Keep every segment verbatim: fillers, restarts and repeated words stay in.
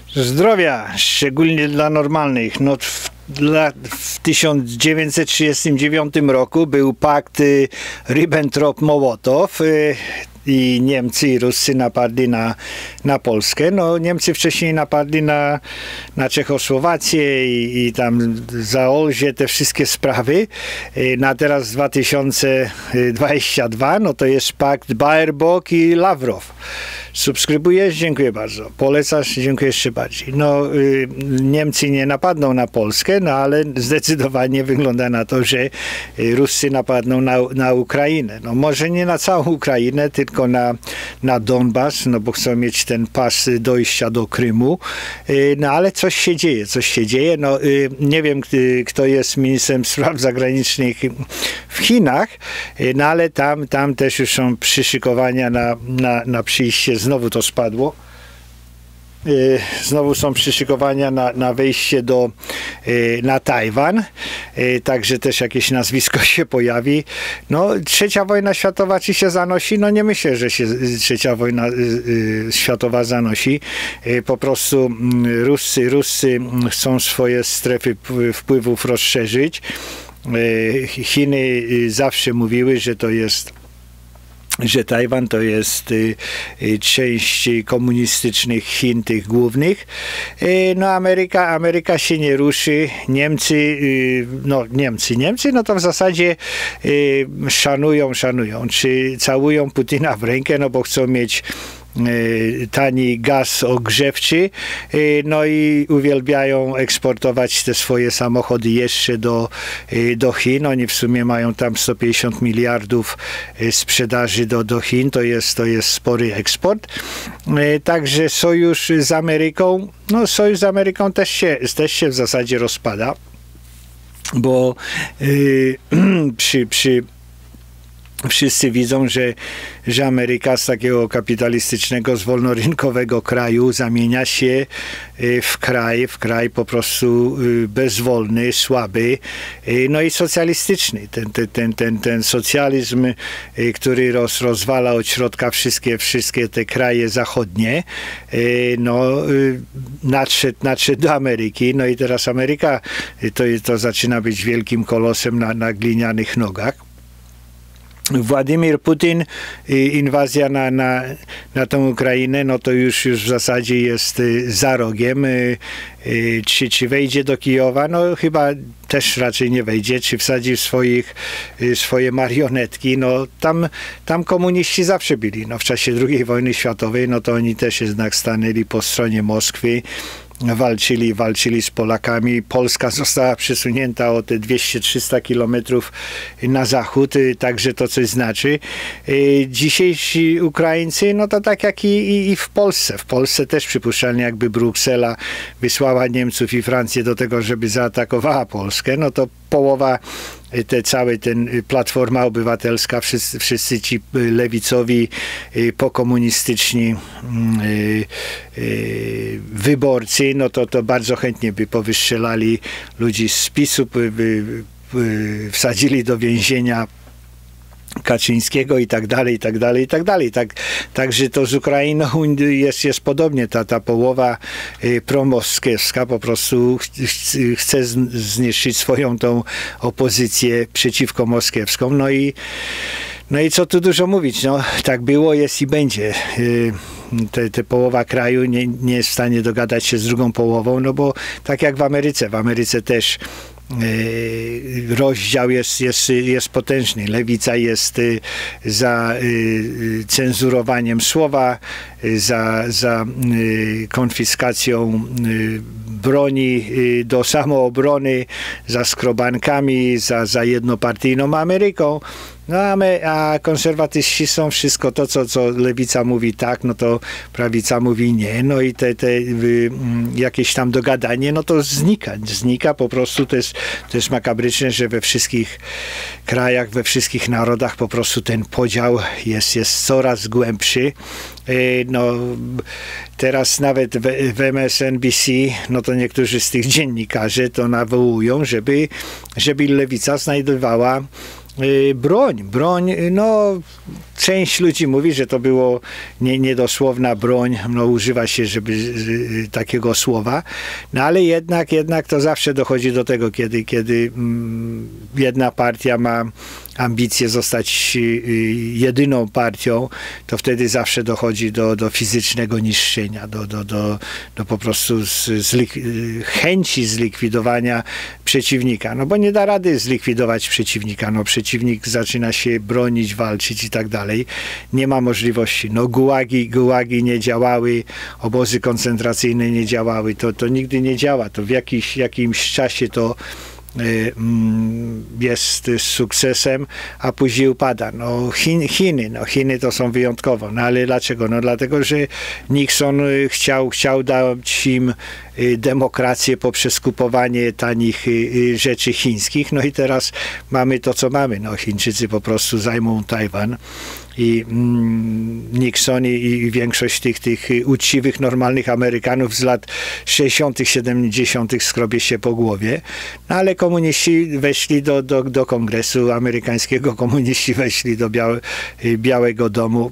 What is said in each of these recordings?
Zdrowia, szczególnie dla normalnych. No, w, dla, w tysiąc dziewięćset trzydziestym dziewiątym roku był pakt y, Ribbentrop-Mołotow. Y, i Niemcy i Ruscy napadli na, na Polskę. No, Niemcy wcześniej napadli na, na Czechosłowację i, i tam Zaolzie, te wszystkie sprawy. No, a teraz dwa tysiące dwudziesty drugi, no to jest pakt Baerbock i Lawrow. Subskrybujesz? Dziękuję bardzo. Polecasz? Dziękuję jeszcze bardziej. No, y, Niemcy nie napadną na Polskę, no ale zdecydowanie wygląda na to, że y, Ruscy napadną na, na Ukrainę. No, może nie na całą Ukrainę, tylko na, na Donbas, no bo chcą mieć ten pas dojścia do Krymu. Y, no ale coś się dzieje, coś się dzieje. No, y, nie wiem, y, kto jest ministrem spraw zagranicznych w Chinach, y, no ale tam, tam też już są przyszykowania na, na, na przyjście z Znowu to spadło. Znowu są przyszykowania na, na wejście do, na Tajwan. Także też jakieś nazwisko się pojawi. No, trzecia wojna światowa czy się zanosi? No nie myślę, że się trzecia wojna światowa zanosi. Po prostu Ruscy, Ruscy chcą swoje strefy wpływów rozszerzyć. Chiny zawsze mówiły, że to jest że Tajwan to jest y, y, część komunistycznych Chin, tych głównych. Y, no Ameryka, Ameryka się nie ruszy. Niemcy, y, no Niemcy, Niemcy, no to w zasadzie y, szanują, szanują. Czy całują Putina w rękę, no bo chcą mieć tani gaz ogrzewczy, no i uwielbiają eksportować te swoje samochody jeszcze do, do Chin. Oni w sumie mają tam sto pięćdziesiąt miliardów sprzedaży do, do Chin, to jest, to jest spory eksport. Także sojusz z Ameryką, no sojusz z Ameryką też się, też się w zasadzie rozpada, bo yy, przy, przy wszyscy widzą, że, że Ameryka z takiego kapitalistycznego, z wolnorynkowego kraju zamienia się w kraj, w kraj po prostu bezwolny, słaby, no i socjalistyczny. Ten, ten, ten, ten, ten socjalizm, który roz, rozwala od środka wszystkie, wszystkie te kraje zachodnie, no nadszedł, nadszedł do Ameryki, no i teraz Ameryka to, to zaczyna być wielkim kolosem na, na glinianych nogach. Władimir Putin, inwazja na, na, na tą Ukrainę, no to już, już w zasadzie jest za rogiem. Czy, czy wejdzie do Kijowa? No chyba też raczej nie wejdzie. Czy wsadzi w swoich, swoje marionetki? No tam, tam komuniści zawsze byli. No w czasie drugiej wojny światowej, no to oni też jednak stanęli po stronie Moskwy. Walczyli, walczyli z Polakami. Polska została przesunięta o te dwieście trzysta kilometrów na zachód, także to coś znaczy. Dzisiejsi Ukraińcy, no to tak jak i, i, i w Polsce. W Polsce też przypuszczalnie jakby Bruksela wysłała Niemców i Francję do tego, żeby zaatakowała Polskę, no to połowa te całe ten Platforma Obywatelska, wszyscy, wszyscy ci lewicowi, pokomunistyczni wyborcy, no to, to bardzo chętnie by powystrzelali ludzi z PiSu, by, by, by wsadzili do więzienia Kaczyńskiego i tak dalej, i tak dalej, i tak dalej. Tak, także to z Ukrainą jest, jest podobnie. Ta, ta połowa y, promoskiewska po prostu ch chce zniszczyć swoją tą opozycję przeciwko moskiewską. No i, no i co tu dużo mówić, no tak było, jest i będzie. Y, te, te połowa kraju nie, nie jest w stanie dogadać się z drugą połową, no bo tak jak w Ameryce, w Ameryce też rozdział jest, jest, jest potężny. Lewica jest za cenzurowaniem słowa, za, za konfiskacją broni do samoobrony, za skrobankami, za, za jednopartyjną Ameryką. No a, my, a konserwatyści są wszystko to, co, co lewica mówi tak, no to prawica mówi nie. No i te, te y, jakieś tam dogadanie, no to znika. Znika po prostu. To jest, to jest makabryczne, że we wszystkich krajach, we wszystkich narodach po prostu ten podział jest, jest coraz głębszy. Y, no, teraz nawet w, w M S N B C, no to niektórzy z tych dziennikarzy to nawołują, żeby, żeby lewica znajdowała Broń, broń, no część ludzi mówi, że to było nie, niedosłowna broń, no używa się żeby y, takiego słowa, no ale jednak, jednak to zawsze dochodzi do tego, kiedy, kiedy mm, jedna partia ma ambicje zostać y, jedyną partią, to wtedy zawsze dochodzi do, do fizycznego niszczenia, do, do, do, do po prostu z, zlik chęci zlikwidowania przeciwnika, no bo nie da rady zlikwidować przeciwnika, no przeciwnik zaczyna się bronić, walczyć i tak dalej. Nie ma możliwości. No gułagi, gułagi nie działały, obozy koncentracyjne nie działały, to, to nigdy nie działa. To w jakiś, jakimś czasie to y, mm, jest sukcesem, a później upada. No Chin, Chiny, no Chiny to są wyjątkowo. No ale dlaczego? No dlatego, że Nixon chciał, chciał dać im demokrację poprzez kupowanie tanich rzeczy chińskich. No i teraz mamy to, co mamy. No Chińczycy po prostu zajmą Tajwan. I mm, Nixon i, i większość tych, tych uczciwych, normalnych Amerykanów z lat sześćdziesiątych, siedemdziesiątych skrobie się po głowie. No ale komuniści weszli do, do, do Kongresu amerykańskiego, komuniści weszli do Białe, Białego Domu.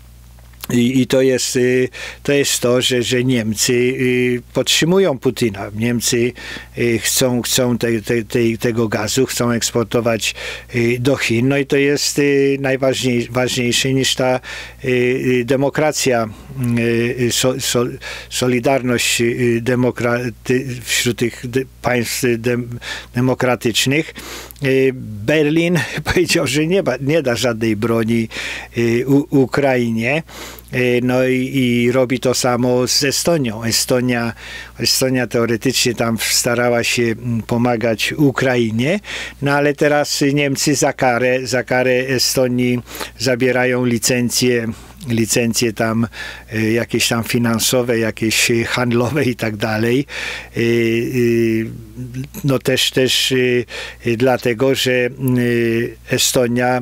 I, I to jest to, jest to że, że Niemcy podtrzymują Putina. Niemcy chcą, chcą te, te, te, tego gazu, chcą eksportować do Chin. No i to jest najważniejsze niż ta demokracja, so, so, solidarność demokraty, wśród tych państw demokratycznych. Berlin powiedział, że nie, nie da żadnej broni U, Ukrainie. No i, i robi to samo z Estonią. Estonia, Estonia teoretycznie tam starała się pomagać Ukrainie, no ale teraz Niemcy za karę, za karę Estonii zabierają licencje licencje tam jakieś tam finansowe, jakieś handlowe i tak dalej. No też, też dlatego, że Estonia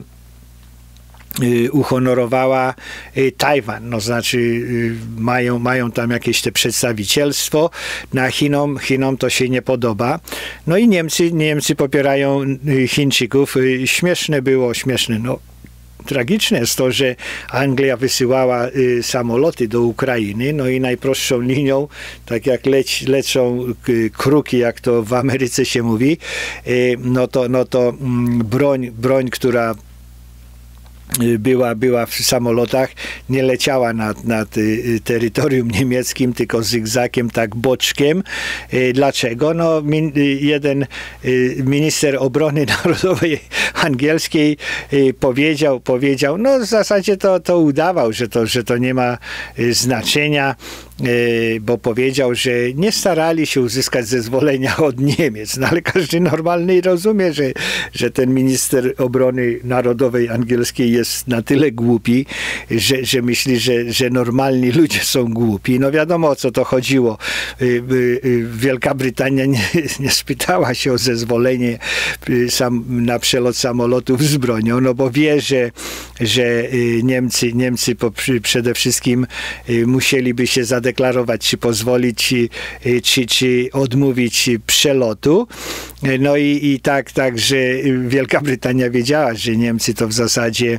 uhonorowała Tajwan, no znaczy mają, mają tam jakieś te przedstawicielstwo, na Chinom, Chinom to się nie podoba. No i Niemcy, Niemcy popierają Chińczyków. Śmieszne było, śmieszne, no tragiczne jest to, że Anglia wysyłała y, samoloty do Ukrainy, no i najprostszą linią, tak jak leć, lecą y, kruki, jak to w Ameryce się mówi, y, no to, no to mm, broń, broń, która była, była w samolotach, nie leciała nad, nad terytorium niemieckim, tylko zygzakiem, tak boczkiem. Dlaczego? No, min, jeden minister obrony narodowej angielskiej powiedział, powiedział, no w zasadzie to, to udawał, że to, że to nie ma znaczenia, bo powiedział, że nie starali się uzyskać zezwolenia od Niemiec, no ale każdy normalny rozumie, że, że ten minister obrony narodowej angielskiej jest na tyle głupi, że, że myśli, że, że normalni ludzie są głupi. No wiadomo, o co to chodziło. Wielka Brytania nie, nie spytała się o zezwolenie sam, na przelot samolotów z bronią, no bo wie, że, że Niemcy, Niemcy po, przede wszystkim musieliby się zadeklarować, czy pozwolić, czy, czy odmówić przelotu. No i, i tak, tak, że Wielka Brytania wiedziała, że Niemcy to w zasadzie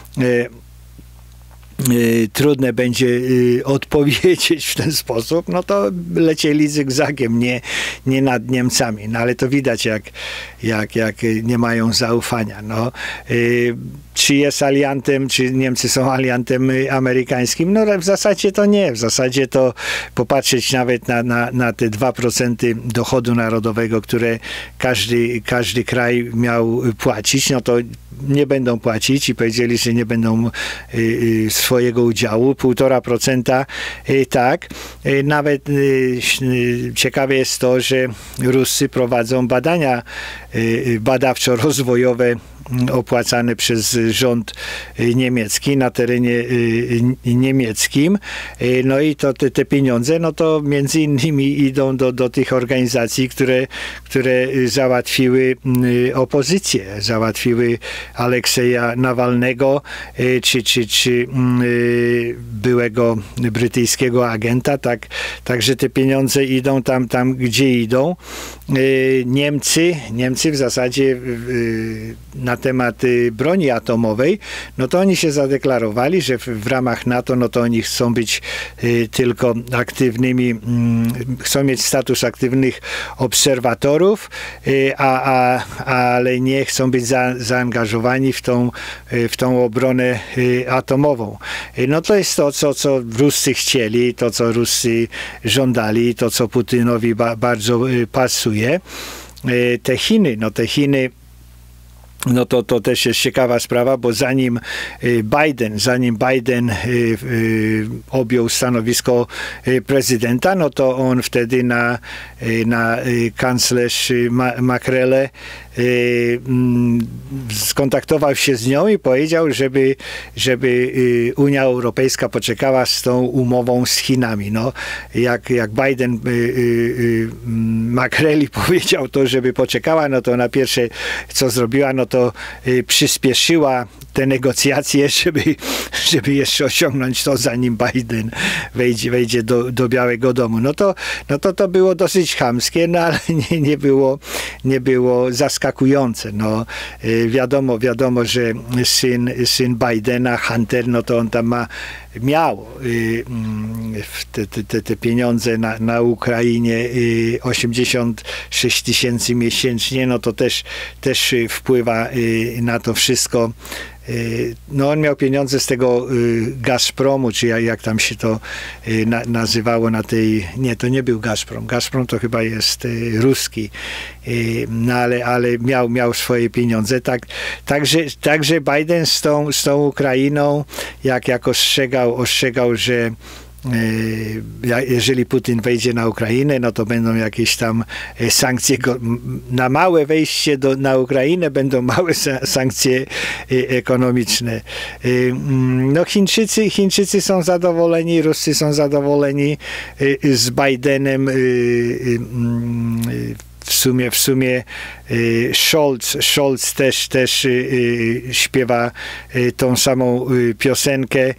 trudne będzie odpowiedzieć w ten sposób, no to lecieli zygzakiem, nie, nie nad Niemcami. No ale to widać, jak, jak, jak nie mają zaufania. No, czy jest aliantem, czy Niemcy są aliantem amerykańskim? No w zasadzie to nie. W zasadzie to popatrzeć nawet na, na, na te dwa procent dochodu narodowego, które każdy, każdy kraj miał płacić, no to nie będą płacić i powiedzieli, że nie będą y, y, swojego udziału. Półtora procenta y, tak. Y, nawet y, y, ciekawe jest to, że Ruscy prowadzą badania y, badawczo-rozwojowe opłacane przez rząd niemiecki na terenie niemieckim. No i to te, te pieniądze, no to między innymi idą do, do tych organizacji, które, które załatwiły opozycję, załatwiły Alekseja Nawalnego, czy, czy, czy byłego brytyjskiego agenta, tak, także te pieniądze idą tam, tam gdzie idą. Niemcy, Niemcy w zasadzie na temat broni atomowej, no to oni się zadeklarowali, że w, w ramach NATO, no to oni chcą być tylko aktywnymi, chcą mieć status aktywnych obserwatorów, a, a, ale nie chcą być za, zaangażowani w tą, w tą obronę atomową. No to jest to, co, co Ruscy chcieli, to, co Ruscy żądali, to, co Putynowi ba, bardzo pasuje. Te Chiny, no te Chiny, no to, to też jest ciekawa sprawa, bo zanim Biden, zanim Biden objął stanowisko prezydenta, no to on wtedy na, na kanclerz Makrele skontaktował się z nią i powiedział, żeby, żeby Unia Europejska poczekała z tą umową z Chinami. No, jak, jak Biden Makreli powiedział to, żeby poczekała, no to na pierwsze co zrobiła, no to przyspieszyła te negocjacje, żeby, żeby jeszcze osiągnąć to, zanim Biden wejdzie, wejdzie do, do Białego Domu. No to, no to to było dosyć chamskie, no ale nie, nie było, nie było zaskakujące. No, wiadomo, wiadomo, że syn, syn Bidena, Hunter, no to on tam ma, miał te, te, te pieniądze na, na Ukrainie osiemdziesiąt sześć tysięcy miesięcznie, no to też, też wpływa na to wszystko. No on miał pieniądze z tego Gazpromu, czy jak, jak tam się to na, nazywało na tej, nie, to nie był Gazprom, Gazprom to chyba jest ruski, no ale, ale miał, miał swoje pieniądze, tak, także, także Biden z tą, z tą Ukrainą, jak, jak ostrzegał, ostrzegał, że jeżeli Putin wejdzie na Ukrainę, no to będą jakieś tam sankcje, na małe wejście do, na Ukrainę będą małe sankcje ekonomiczne. No Chińczycy, Chińczycy są zadowoleni, Ruscy są zadowoleni z Bidenem. W sumie, w sumie Scholz, Scholz też, też śpiewa tą samą piosenkę.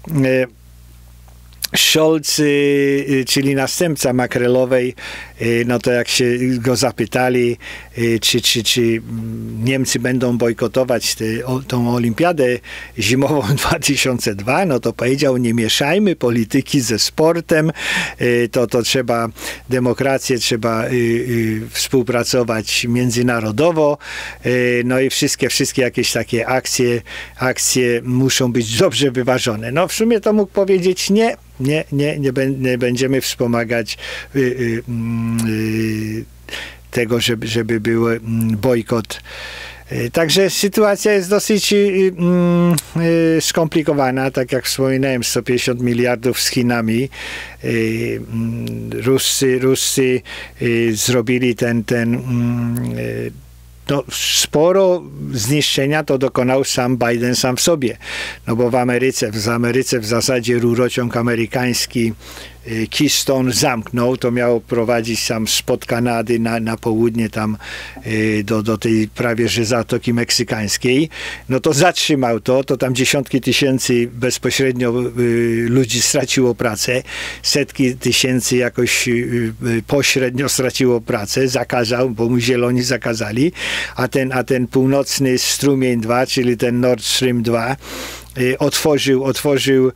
Scholz, czyli następca Makrelowej, no to jak się go zapytali, czy, czy, czy Niemcy będą bojkotować te, o, tą olimpiadę zimową dwa tysiące drugi, no to powiedział, nie mieszajmy polityki ze sportem, to, to trzeba demokrację, trzeba współpracować międzynarodowo, no i wszystkie, wszystkie jakieś takie akcje, akcje muszą być dobrze wyważone. No w sumie to mógł powiedzieć nie, nie, nie, nie, nie będziemy wspomagać y, y, y, tego, żeby, żeby był bojkot. Także sytuacja jest dosyć y, y, skomplikowana, tak jak wspominałem, sto pięćdziesiąt miliardów z Chinami. Y, Ruscy, Ruscy y, zrobili ten, ten y, no, sporo zniszczenia to dokonał sam Biden sam w sobie. No bo w Ameryce, w Ameryce w zasadzie rurociąg amerykański Keystone zamknął, to miało prowadzić tam spod Kanady na, na południe tam do, do tej prawie że Zatoki Meksykańskiej. No to zatrzymał to, to tam dziesiątki tysięcy bezpośrednio ludzi straciło pracę, setki tysięcy jakoś pośrednio straciło pracę, zakazał, bo mu zieloni zakazali, a ten, a ten północny strumień dwa, czyli ten Nord Stream dwa otworzył, otworzył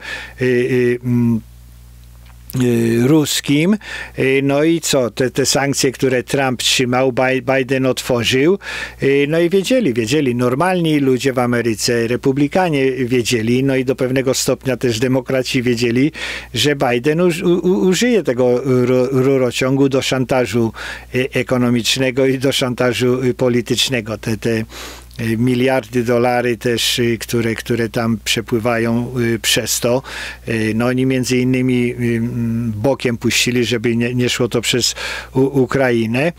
ruskim, no i co, te, te sankcje, które Trump trzymał, Biden otworzył, no i wiedzieli, wiedzieli, normalni ludzie w Ameryce, republikanie wiedzieli, no i do pewnego stopnia też demokraci wiedzieli, że Biden uż, u, użyje tego rurociągu do szantażu ekonomicznego i do szantażu politycznego. Te, te miliardy dolary też, które, które tam przepływają przez to. No oni między innymi bokiem puścili, żeby nie, nie szło to przez U Ukrainę.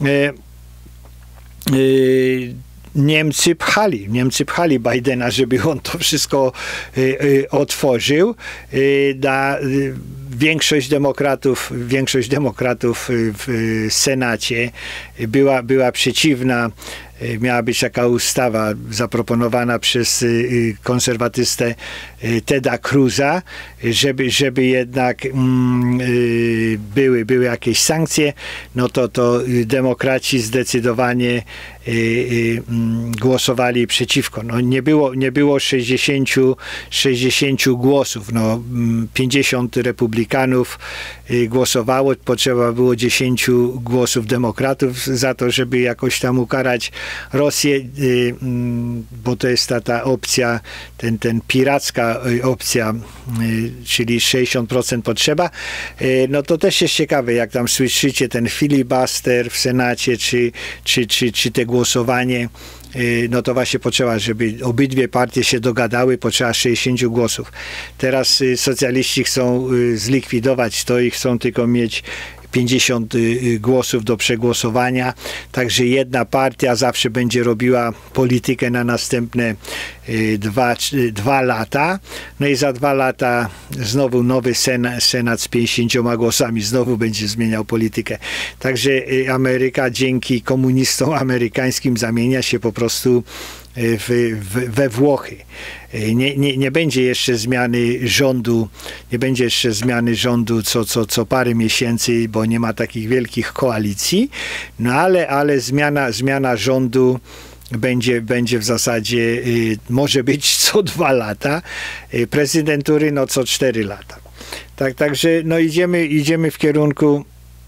Niemcy pchali, Niemcy pchali Bidena, żeby on to wszystko otworzył. Na większość demokratów, większość demokratów w Senacie była, była przeciwna miała być taka ustawa zaproponowana przez konserwatystę Teda Cruza, żeby, żeby jednak mm, były, były jakieś sankcje, no to, to demokraci zdecydowanie głosowali przeciwko. No nie było, nie było sześćdziesięciu, sześćdziesięciu głosów. No, pięćdziesiąt republikanów głosowało, potrzeba było dziesięciu głosów demokratów za to, żeby jakoś tam ukarać Rosję, bo to jest ta, ta opcja, ten, ten piracka opcja, czyli sześćdziesiąt procent potrzeba. No to też jest ciekawe, jak tam słyszycie ten filibuster w Senacie, czy, czy, czy, czy te głosowanie, no to właśnie potrzeba, żeby obydwie partie się dogadały, potrzeba sześćdziesięciu głosów. Teraz socjaliści chcą zlikwidować to i chcą tylko mieć pięćdziesiąt głosów do przegłosowania, także jedna partia zawsze będzie robiła politykę na następne dwa, dwa lata, no i za dwa lata znowu nowy senat, senat z pięćdziesięcioma głosami znowu będzie zmieniał politykę. Także Ameryka dzięki komunistom amerykańskim zamienia się po prostu W, w, we Włochy. Nie, nie, nie będzie jeszcze zmiany rządu, nie będzie jeszcze zmiany rządu co, co, co parę miesięcy, bo nie ma takich wielkich koalicji, no ale, ale zmiana, zmiana rządu będzie, będzie w zasadzie, y, może być co dwa lata, y, prezydentury no co cztery lata. Tak, także no idziemy, idziemy w kierunku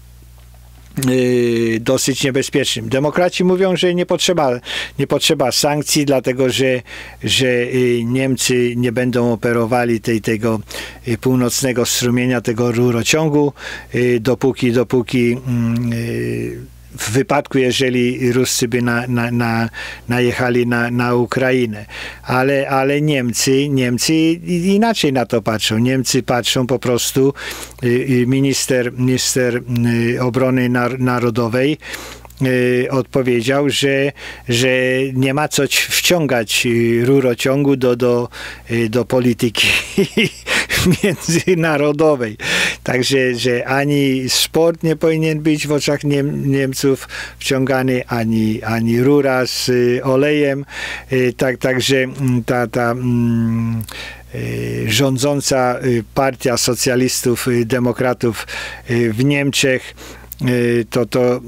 dosyć niebezpiecznym. Demokraci mówią, że nie potrzeba, nie potrzeba sankcji, dlatego że, że Niemcy nie będą operowali tej, tego północnego strumienia, tego rurociągu, dopóki, dopóki w wypadku, jeżeli Ruscy by na, na, na, najechali na, na Ukrainę. Ale, ale Niemcy, Niemcy inaczej na to patrzą. Niemcy patrzą po prostu, minister, minister obrony narodowej odpowiedział, że, że nie ma co wciągać rurociągu do, do, do polityki międzynarodowej. Także, że ani sport nie powinien być w oczach Niem Niemców wciągany, ani, ani rura z olejem. Tak, także ta, ta mm, rządząca partia socjalistów, demokratów w Niemczech to to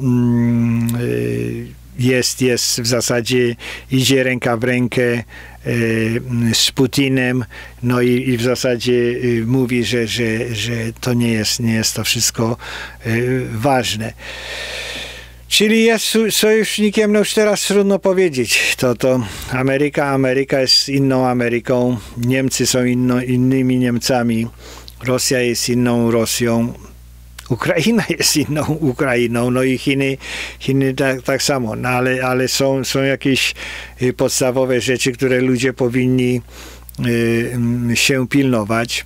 jest, jest w zasadzie, idzie ręka w rękę z Putinem, no i, i w zasadzie mówi, że, że, że to nie jest, nie jest to wszystko ważne. Czyli jest sojusznikiem, no już teraz trudno powiedzieć, to, to Ameryka, Ameryka jest inną Ameryką, Niemcy są inno, innymi Niemcami, Rosja jest inną Rosją, Ukraina jest inną Ukrainą, no i Chiny, Chiny tak, tak samo, no ale, ale są, są jakieś podstawowe rzeczy, które ludzie powinni y, się pilnować.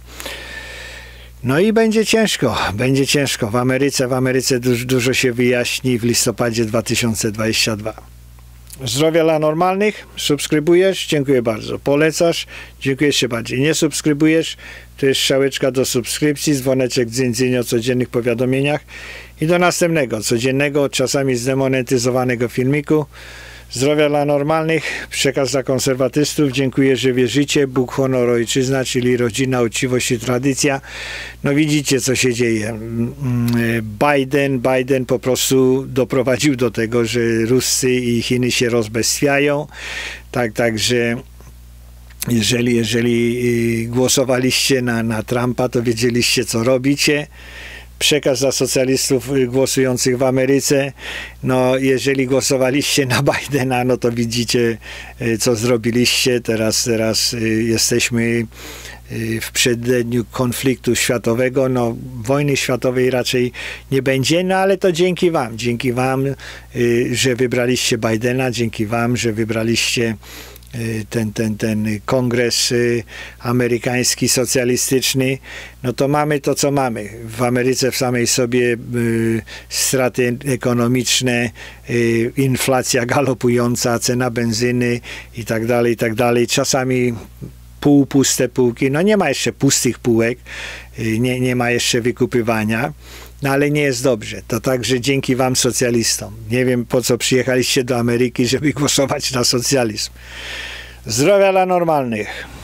No i będzie ciężko, będzie ciężko. W Ameryce, w Ameryce dużo, dużo się wyjaśni w listopadzie dwa tysiące dwudziestym drugim. Zdrowia dla normalnych, subskrybujesz, dziękuję bardzo. Polecasz, dziękuję jeszcze bardziej. Nie subskrybujesz, to jest strzałeczka do subskrypcji, dzwoneczek dzyń, dzyń o codziennych powiadomieniach i do następnego, codziennego, czasami zdemonetyzowanego filmiku. Zdrowia dla normalnych, przekaz dla konserwatystów. Dziękuję, że wierzycie. Bóg, honor, ojczyzna, czyli rodzina, uczciwość i tradycja. No widzicie, co się dzieje. Biden, Biden po prostu doprowadził do tego, że Ruscy i Chiny się rozbestwiają. Tak, także jeżeli, jeżeli głosowaliście na, na Trumpa, to wiedzieliście, co robicie. Przekaz dla socjalistów głosujących w Ameryce. No, jeżeli głosowaliście na Bidena, no to widzicie, co zrobiliście. Teraz, teraz jesteśmy w przededniu konfliktu światowego. No, wojny światowej raczej nie będzie, no ale to dzięki wam. Dzięki wam, że wybraliście Bidena, dzięki wam, że wybraliście ten, ten, ten kongres amerykański, socjalistyczny, no to mamy to, co mamy. W Ameryce w samej sobie y, straty ekonomiczne, y, inflacja galopująca, cena benzyny i tak dalej, i tak dalej. Czasami półpuste półki, no nie ma jeszcze pustych półek, y, nie, nie ma jeszcze wykupywania. No ale nie jest dobrze. To także dzięki wam socjalistom. Nie wiem, po co przyjechaliście do Ameryki, żeby głosować na socjalizm. Zdrowia dla normalnych.